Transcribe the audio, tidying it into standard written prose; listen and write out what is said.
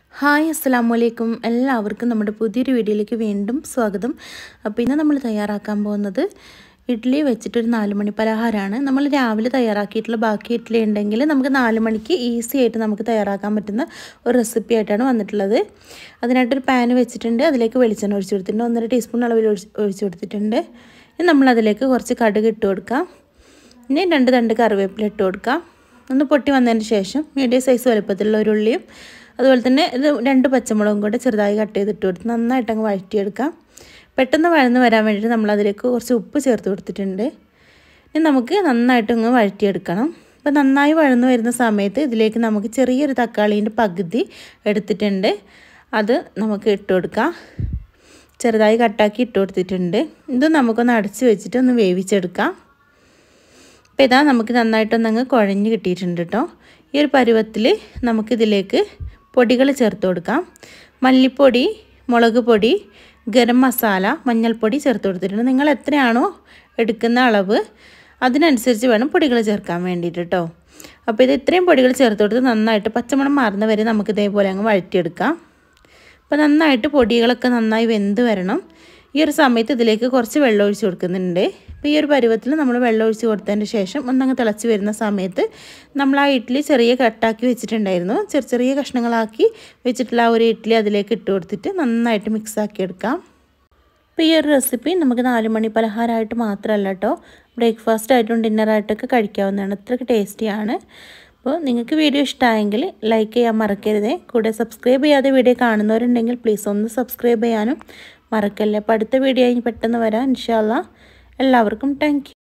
Hi അസ്സലാമു അലൈക്കും എല്ലാവർക്കും നമ്മുടെ പുതിയൊരു വീഡിയോയിലേക്ക് വീണ്ടും സ്വാഗതം. അപ്പോൾ ഇന്ന് നമ്മൾ തയ്യാറാക്കാൻ പോകുന്നത് ഇഡ്ഡലി വെച്ചിട്ടൊരു 4 മണി പലഹാരമാണ്. നമ്മൾ രാവിലെ തയ്യാറാക്കിയിട്ടുള്ള ബാക്കി ഇഡ്ഡലി ഉണ്ടെങ്കിൽ നമുക്ക് 4 മണിക്ക് ഈസി ആയിട്ട് നമുക്ക് തയ്യാറാക്കാൻ പറ്റുന്ന ഒരു റെസിപ്പി ആയിട്ടാണ് വന്നിട്ടുള്ളത്. അതിനായിട്ടൊരു പാൻ വെച്ചിട്ടുണ്ട്, അതിലേക്ക് വെളിച്ചെണ്ണ ഒഴിച്ചു കൊടുത്തിട്ടുണ്ട്, 1.5 ടീസ്പൂൺ അളവിൽ ഒഴിച്ചു കൊടുത്തിട്ടുണ്ട്. ഇനി നമ്മളതിലേക്ക് കുറച്ച് കടുക് ഇട്ട് കൊടുക്കാം. ഇനി 2 തണ്ട് കറിവേപ്പില ഇട്ട് കൊടുക്കാം. ഒന്ന് പൊട്ടി വന്നതിന് ശേഷം മീഡിയം സൈസ് വലുപ്പത്തിലുള്ള ഒരു ഉള്ളിയും അതുപോലെ തന്നെ 2 പച്ചമുളകും കൂടെ ചെറുതായി കട്ട് ചെയ്തിട്ട് കൊടുത്ത് നന്നായിട്ട് അങ്ങ് വഴറ്റിയെടുക്കാം. പെട്ടെന്ന് വഴന്ന് വരാൻ വേണ്ടിയിട്ട് നമ്മളതിലേക്ക് കുറച്ച് ഉപ്പ് ചേർത്ത് കൊടുത്തിട്ടുണ്ട്. ഇനി നമുക്ക് നന്നായിട്ട് അങ്ങ് വഴറ്റിയെടുക്കണം. അപ്പോൾ നന്നായി വഴന്ന് വരുന്ന സമയത്ത് ഇതിലേക്ക് നമുക്ക് ചെറിയൊരു തക്കാളീൻ്റെ പകുതി എടുത്തിട്ടുണ്ട്, അത് നമുക്ക് ഇട്ട് കൊടുക്കാം. ചെറുതായി കട്ടാക്കി ഇട്ട് കൊടുത്തിട്ടുണ്ട്. ഇത് നമുക്കൊന്ന് അടച്ച് വെച്ചിട്ട് ഒന്ന് വേവിച്ചെടുക്കാം. അപ്പോൾ ഇതാ നമുക്ക് നന്നായിട്ടൊന്നങ്ങ് കുഴഞ്ഞ് കിട്ടിയിട്ടുണ്ട് കേട്ടോ. ഈ ഒരു പരുവത്തിൽ നമുക്കിതിലേക്ക് പൊടികൾ ചേർത്ത് കൊടുക്കാം. മല്ലിപ്പൊടി, മുളക് പൊടി, ഗരം മസാല, മഞ്ഞൾപ്പൊടി ചേർത്ത് കൊടുത്തിട്ടുണ്ട്. നിങ്ങൾ എത്രയാണോ എടുക്കുന്ന അളവ് അതിനനുസരിച്ച് വേണം പൊടികൾ ചേർക്കാൻ വേണ്ടിയിട്ട് കേട്ടോ. അപ്പോൾ ഇത് ഇത്രയും പൊടികൾ ചേർത്ത് കൊടുത്ത് നന്നായിട്ട് പച്ചമണം മാറുന്ന വരെ നമുക്ക് ഇതേപോലെ അങ്ങ് വഴറ്റിയെടുക്കാം. അപ്പോൾ നന്നായിട്ട് പൊടികളൊക്കെ നന്നായി വെന്ത് വരണം. ഈ ഒരു സമയത്ത് ഇതിലേക്ക് കുറച്ച് വെള്ളം ഒഴിച്ച് കൊടുക്കുന്നുണ്ട്. അപ്പോൾ ഈ ഒരു പരുവത്തിൽ നമ്മൾ വെള്ളം ഒഴിച്ച് കൊടുത്തതിന് ശേഷം ഒന്നങ്ങ് തിളച്ച് വരുന്ന സമയത്ത് നമ്മൾ ആ ഇഡ്ഡലി ചെറിയ കട്ടാക്കി വെച്ചിട്ടുണ്ടായിരുന്നു, ചെറിയ കഷ്ണങ്ങളാക്കി വെച്ചിട്ടുള്ള ആ ഒരു ഇഡ്ഡലി അതിലേക്ക് ഇട്ട് കൊടുത്തിട്ട് നന്നായിട്ട് മിക്സാക്കി എടുക്കാം. അപ്പോൾ ഈ ഒരു റെസിപ്പി നമുക്ക് 4 മണി പലഹാരമായിട്ട് മാത്രമല്ല കേട്ടോ, ബ്രേക്ക്ഫാസ്റ്റ് ആയിട്ടും ഡിന്നറായിട്ടൊക്കെ കഴിക്കാവുന്നതാണ്. അത്രയ്ക്ക് ടേസ്റ്റിയാണ്. അപ്പോൾ നിങ്ങൾക്ക് വീഡിയോ ഇഷ്ടമായെങ്കിൽ ലൈക്ക് ചെയ്യാൻ മറക്കരുതേ. കൂടെ സബ്സ്ക്രൈബ് ചെയ്യാതെ വീഡിയോ കാണുന്നവരുണ്ടെങ്കിൽ പ്ലീസ് ഒന്ന് സബ്സ്ക്രൈബ് ചെയ്യാനും മറക്കല്ലേ. അപ്പോൾ അടുത്ത വീഡിയോ പെട്ടെന്ന് വരാം ഇൻഷാ അല്ലാ. എല്ലാവർക്കും താങ്ക് യു.